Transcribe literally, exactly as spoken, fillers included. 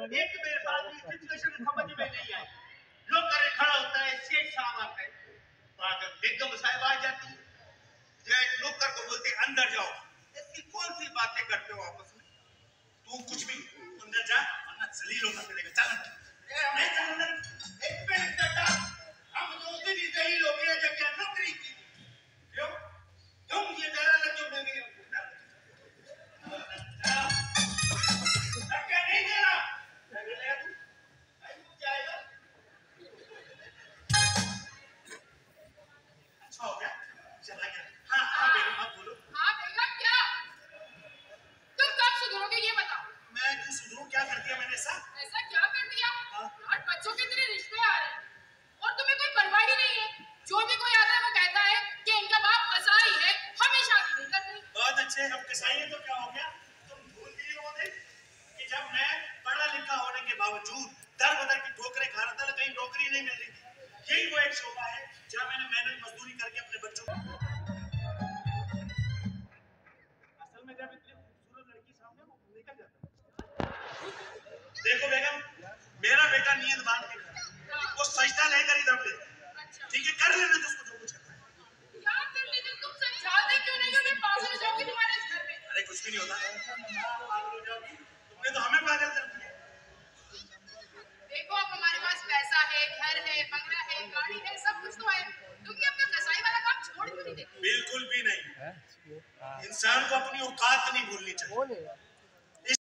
एक मेरे बात की सिचुएशन समझ में नहीं आई। लोग करे खड़ा होता है, शेख साहब आता है, पागल बेगम साहब आ जाती है, जेठ नौकर को बोलते अंदर जाओ। ऐसी कौन सी बातें करते हो आपस में? तू कुछ भी अंदर जा वरना जलील होकर मिलेगा। चल ए नहीं चल अंदर। एक मिनट बेटा, हम दो दिन ही जलील हो गए जब क्या नौकरी की। क्यों तुम ये डरा लग जो मैं गई हूं क्या नहीं देना लगेगा तू आई तू जाएगा। अच्छा हो गया चला गया। हाँ हाँ बेगम आप बोलो। हाँ बेगम क्या तुम कब सुधरोगे ये बताओ। मैं क्यों सुधरूं? क्या कर दिया मैंने ऐसा? ऐसा क्या कर दिया? आठ बच्चों के तेरे रिश्ते आ रहे हैं और तुम्हें कोई परवाह ही नहीं है। जो भी कोई आता है वो कहता है कि इनका बाप कसाई है, हमें शादी नहीं करनी। बहुत अच्छे, हम कसाई हैं तो क्या हो गया? तुम भूल गई हो दिन कि जब मैं पढ़ा लिखा होने के बावजूद दर बदर की ठोकरें खा रहा था, कहीं नौकरी नहीं मिल रही थी। यही वो एक शोभा है जहाँ मैंने मेहनत मजदूरी करके अपने बच्चों को। असल में जब इतनी खूबसूरत लड़की सामने वो निकल जाता है। देखो बेगम, मेरा बेटा नीयत बांध के वो सजदा लेकर इधर ले, ठीक है? कर लेना जिसको जो कुछ करना है। क्या कर लेते तुम? समझाते क्यों नहीं हो? मैं पागल हो जाऊंगी तुम्हारे इस घर में। अरे कुछ भी नहीं होता, पागल हो जाओगी तुमने तो हमें पागल कर दिया। देखो अब हमारे पास पैसा है, घर है, बंगला है, गाड़ी है, सब कुछ तो है। तुम ये अपना कसाई वाला काम छोड़ क्यों नहीं देते? बिल्कुल भी नहीं। इंसान को अपनी औकात नहीं भूलनी चाहिए।